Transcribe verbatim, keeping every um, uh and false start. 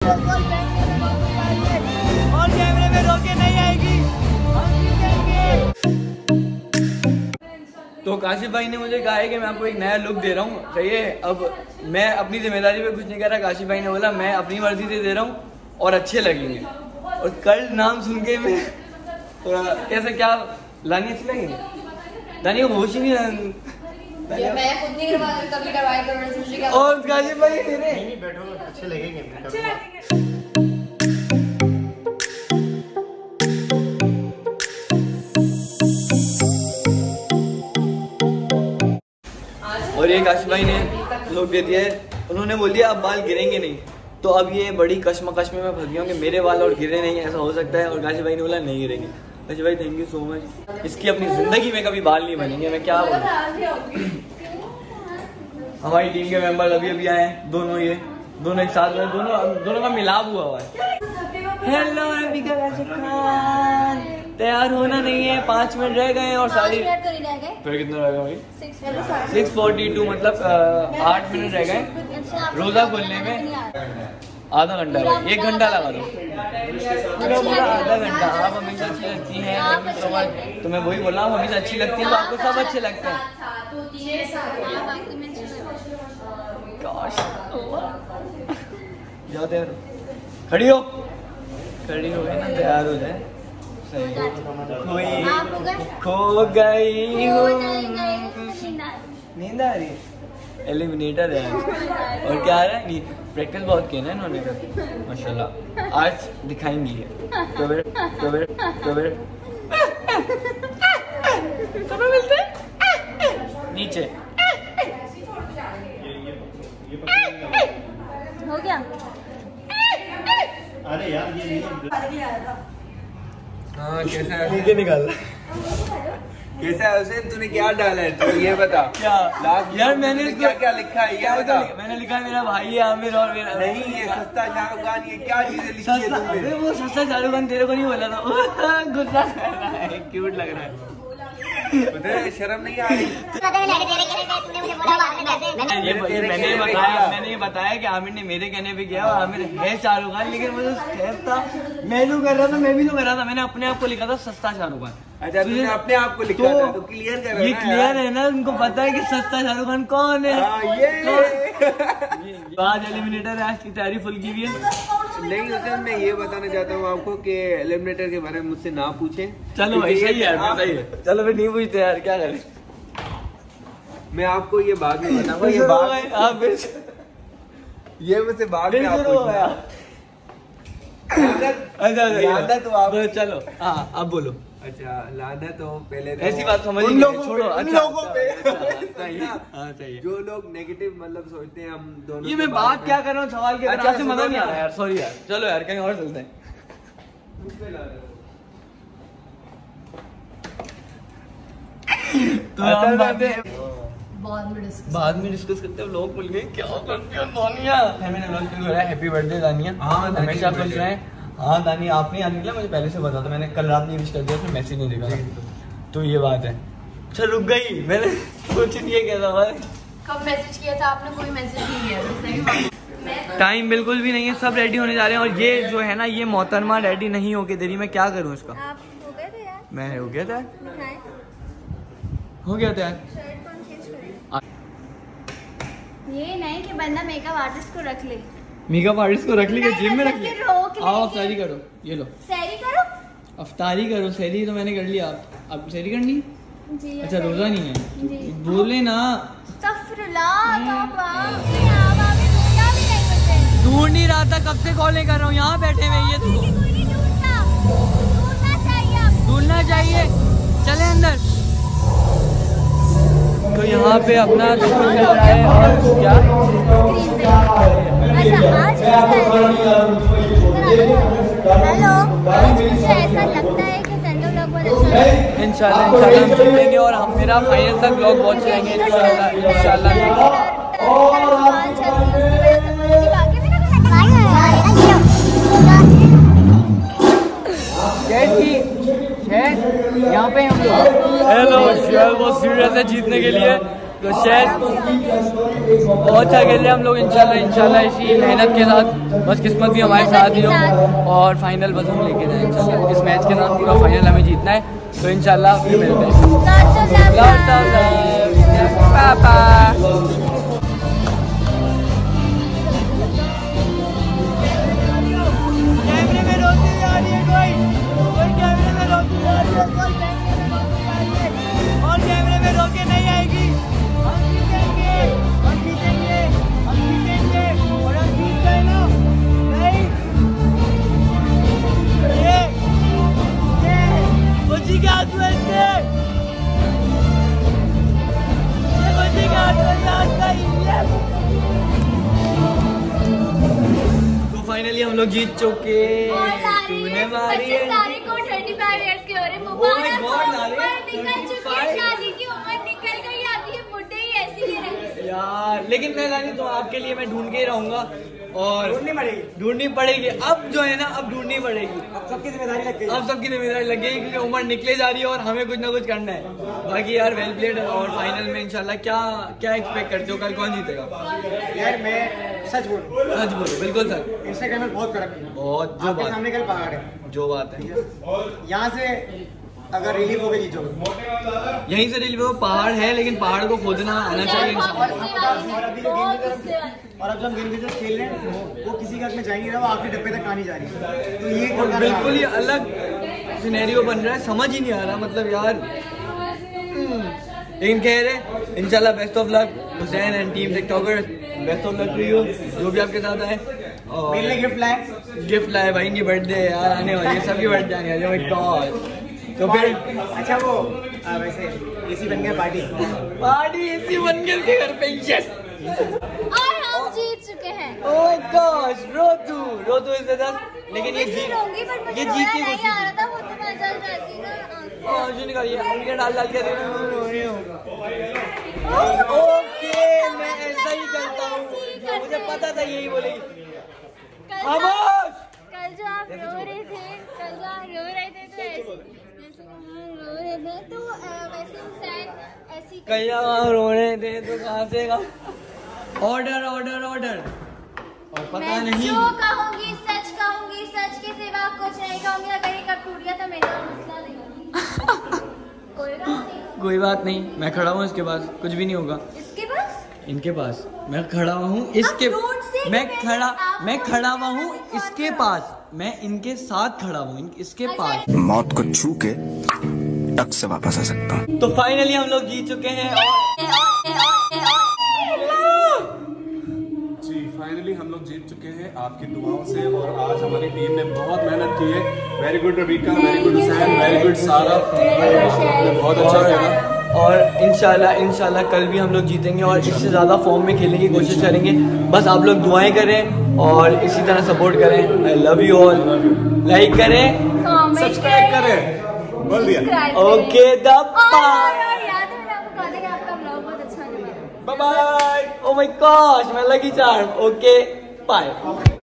और कैमरे में रोके नहीं आएगी। तो काशिफ भाई ने मुझे कहा है कि मैं आपको एक नया लुक दे रहा हूँ, सही है। अब मैं अपनी जिम्मेदारी पे कुछ नहीं कर रहा। काशिफ भाई ने बोला मैं अपनी मर्जी से दे रहा हूँ और अच्छे लगेंगे। और कल नाम सुन के मैं थोड़ा कैसे क्या लानी अच्छी लगेंगे। दानी को होश ही नहीं ये मैं खुद नहीं करवा कभी करवाई करो। और काशिफ भाई तेरे नहीं बैठो अच्छे लगेंगे अच्छे लगेंगे। और ये काशिफ भाई ने लोग दे दिया है, उन्होंने बोल दिया अब बाल गिरेंगे नहीं। तो अब ये बड़ी कश्मकश में मैं फंस गया हूँ कि मेरे बाल और गिरे नहीं, ऐसा हो सकता है। और काशिफ भाई ने बोला नहीं गिरेंगे। काशिफ भाई थैंक यू सो मच। इसकी अपनी जिंदगी में कभी बाल नहीं बनेंगे, मैं क्या बोलूं। हमारी टीम के मेंबर अभी अभी आए हैं, दोनों ये दोनों एक साथ में, दोनों दोनों का मिलाप हुआ हुआ है। हेलो रफीका काशिफ खान, तैयार होना नहीं है, पाँच मिनट रह गए और सारी फिर कितना रह गया भाई? सिक्स फोर्टी टू मतलब आठ मिनट रह गए रोजा खोलने में। आधा घंटा भाई, एक घंटा लगा दो पूरा आधा घंटा। आप हमेशा अच्छी लगती हैं तो मैं वही बोल रहा हूँ, हमेशा अच्छी लगती है तो आपको सब अच्छे लगते हैं। जाओ तैयार खड़ी हो, खड़ी हो गई ना, तैयार हो जाए। खो गई नींद आ रही है, एलिमिनेटर है और क्या आ रहा है, प्रैक्टिस बहुत किया ना इन्होंने कर माशाल्लाह। आज दिखाएंगी ये तो फिर तो फिर तो फिर कब मिलते हैं नीचे हो गया। अरे यार ये हाँ कैसा है नीचे निकाल कैसा है उसे, तूने क्या डाला है तो ये बता। क्या यार मैंने क्या क्या लिखा है ये बता। मैंने लिखा मेरा भाई है आमिर और मेरा नहीं, ये सस्ता शाहरुख खान, ये क्या चीजें लिखी है तुमने? वो सस्ता शाहरुख खान तेरे को नहीं बोला था। गुस्सा कर रहा है, क्यूट लग रहा है। शर्म नहीं आ रही? ये मैंने बताया मैंने ये बताया कि आमिर ने मेरे कहने पे किया। आमिर है शाहरुख खान, लेकिन मुझे खैर था, मैं जो कर रहा था मैं भी तो कर रहा था। मैंने अपने आप को लिखा था सस्ता शाहरुख खान। अच्छा तुमने अपने आप को लिखा था तो क्लियर कर। ये क्लियर है ना, उनको पता है कि सस्ता शाहरुख खान कौन है। आज एलिमिनेटर है, आज की तैयारी फुल की हुई है। नहीं उसे मैं ये बताना चाहता हूँ आपको कि एलिमिनेटर के बारे में मुझसे ना पूछे। चलो भाई सही है यार, सही है। चलो फिर नहीं पूछते यार, क्या करें। मैं आपको ये बाद में बताऊंगा। ये बात आप ये मुझसे बाद में आप पूछना। अच्छा लाना तो आप चलो हाँ अब बोलो। अच्छा लाना तो पहले तो ऐसी बात समझ उन लोगों छोड़ो। उन अच्छा लोगों पे हाँ चाहिए जो लोग नेगेटिव मतलब सोचते हैं हम दोनों। ये मैं बात क्या कर रहा हूँ, सवाल क्या कर रहा हूँ, अच्छा, मजा नहीं आ रहा यार, सॉरी यार। चलो यार कहीं और चलते हैं। तो हम बातें बाद में डिस्कस करते हैं। लोग भूल गए क्या करते हो दानिया। मैंने लोग शुरू करा हैप्पी बर्थडे दानिया, हमेशा खुश रहे। हाँ दानिया आपने याद निकला, मुझे पहले से पता था, मैंने कल रात नहीं विश कर दिया, फिर मैसेज नहीं देखा। तो ये बात है। अच्छा रुक गई, मैंने कुछ नहीं किया था। कब मैसेज किया था आपने? कोई मैसेज नहीं किया। टाइम बिल्कुल भी नहीं है, सब रेडी होने जा रहे हैं। और ये जो है ना, ये मोहतरमा रेडी नहीं होके दे रही, मैं क्या करूँ इसका। आप हो गए थे यार? मैं हो गया था दिखाएं। हो गया था यार। शर्ट कौन चेंज करे? ये नहीं कि बंदा मेकअप आर्टिस्ट को रख ले। मेकअप आर्टिस्ट को रख ली, जिम में रख ली। रोक आओ अफ्तारी करो, ये लो सैरी करो। अफ्तारी करो, सैरी तो मैंने कर लिया। आप अब सैरी करनी जी। अच्छा रोजा नहीं है जी। बोले ना। ढूंढ नहीं रहा था, कब से कॉलिंग कर रहा हूँ, यहाँ बैठे हुए ये तो ढूंढना चाहिए। चले अंदर। तो यहाँ पे अपना चल रहा है और क्या हेलो, मुझे ऐसा लगता है कि सेंटर ब्लॉग बहुत अच्छा है। इंशाल्लाह इंशाल्लाह हम जीतेंगे और हम मेरा फाइनल तक ब्लॉग पहुँच जाएंगे इंशाल्लाह इंशाल्लाह। यहाँ पे हम लोग हेलो बहुत सीरियस है जीतने के लिए। तो शेयर बहुत अच्छा खेल रहे हम लोग इंशाल्लाह इंशाल्लाह इसी मेहनत के साथ, बस किस्मत भी हमारे साथ ही हो और फाइनल बस हम लेके जाए इंशाल्लाह। इस मैच के साथ पूरा फाइनल हमें जीतना है, तो इंशाल्लाह फिर मिलते हैं। पापा और कैमरे में रोके नहीं आएगी, हम जीतेंगे, हम जीतेंगे, हम जीतेंगे और हम जीत गए ना। नहीं ये ये खुशी का आंसू है, इसके ये खुशी का आंसू है आज का ही। तो फाइनली हम लोग जीत चुके, तूने मारी है सारे को पैंतीस इयर्स के हो रहे, मुबारक हो, निकल चुकी है, शादी की उम्र निकल गई, आती है बुढ़े ही ऐसी ही रहे यार। लेकिन मैं जानी तो आपके लिए मैं ढूंढ के ही रहूंगा और ढूंढनी पड़ेगी ढूंढनी पड़ेगी अब जो है ना, अब ढूंढनी पड़ेगी, अब सबकी जिम्मेदारी लग गई, अब सबकी जिम्मेदारी लग गई क्योंकि उम्र निकले जा रही है और हमें कुछ ना कुछ करना है। बाकी यार वेल प्लेड, और फाइनल में इंशाल्लाह क्या क्या एक्सपेक्ट करते हो, कल कौन जीतेगा? यार मैं सच बोलूं, सच बोलो, बिल्कुल सर। इंस्टाग्राम में बहुत तरक्की है, बहुत जो आपके बात सामने कल पहाड़ है, जो बात है यहाँ से अगर रिलीफ हो गई जीतोगे, यहीं से रिलीफ हो। पहाड़ है लेकिन पहाड़ को खोदना आना चाहिए इंसान। और अभी जो गेम की तरफ और अब जो हम गेम की तरफ खेल रहे हैं वो किसी का में जा नहीं रहा, वो आखिरी डब्बे तक आनी जा रही है, तो ये और बिल्कुल ही अलग सिनेरियो बन रहा है, समझ ही नहीं आ रहा मतलब यार। लेकिन कह रहे इंशाल्लाह best of luck Hussain and team TikToker, best of luck to you, जो भी आपके साथ आए। और मेरे लिए गिफ्ट लाए, गिफ्ट लाए भाई, इनकी बर्थडे यार आने वाली है, सबकी बर्थडे आने वाली है। टॉस तो फिर अच्छा वो आ, वैसे एसी बन गया, पार्टी पार्टी एसी बन गया के घर पे। यस और हम जीत चुके हैं। ओह गॉश, रोतू रोतू इज द लेकिन ये जीत होंगी, but ये मुझे जीत की रोना नहीं खुशी। आ रहा था, वो तो मैं जल जाती ना। और जो निकालिए उंगलियां डाल डाल के रो रही हूँ। ओके मैं ऐसा ही करता हूँ, मुझे पता था यही बोलेगी। कल खामोश। कल जो आप रो रहे थे, कल जो आप रो रहे थे तो ऐसे जैसे हम रो रहे थे तो अ, वैसे हुसैन ऐसी कहीं रो रहे थे तो कहाँ से का ऑर्डर ऑर्डर ऑर्डर और पता मैं नहीं। जो कहूँगी सच कहूँगी, सच के सिवा कुछ नहीं कहूँगी। अगर ये कब टूट गया तो मेरा मसला नहीं। कोई बात नहीं, कोई बात नहीं, मैं खड़ा हूँ इसके पास, कुछ भी नहीं होगा इसके पास इनके पास। मैं खड़ा हुआ हूँ इसके, दूर से मैं मैंने खड़ा आपको मैं खड़ा हुआ हूँ देखा इसके था। पास, मैं इनके साथ खड़ा हूँ इसके पास। मौत को छू के टक से वापस आ सकता हूँ। तो फाइनली हम लोग जीत चुके हैं जी फाइनली हम लोग जीत चुके हैं आपकी दुआओं से, और आज हमारी टीम ने बहुत मेहनत की है। Very good Ravika, very good Hussain, very good Sara, बहुत अच्छा खेला। और इंशाल्लाह इंशाल्लाह कल भी हम लोग जीतेंगे और इससे ज़्यादा फॉर्म में खेलने की कोशिश करेंगे। बस आप लोग दुआएं करें और इसी तरह सपोर्ट करें। I love you all. Like करें, सब्सक्राइब करें, बोल दिया। ओके द और याद है मैंने आपको कहा था कि आपका ब्लॉग बहुत अच्छा होने वाला है। Bye bye. Oh my gosh, मैं लकी चार्म। Okay bye.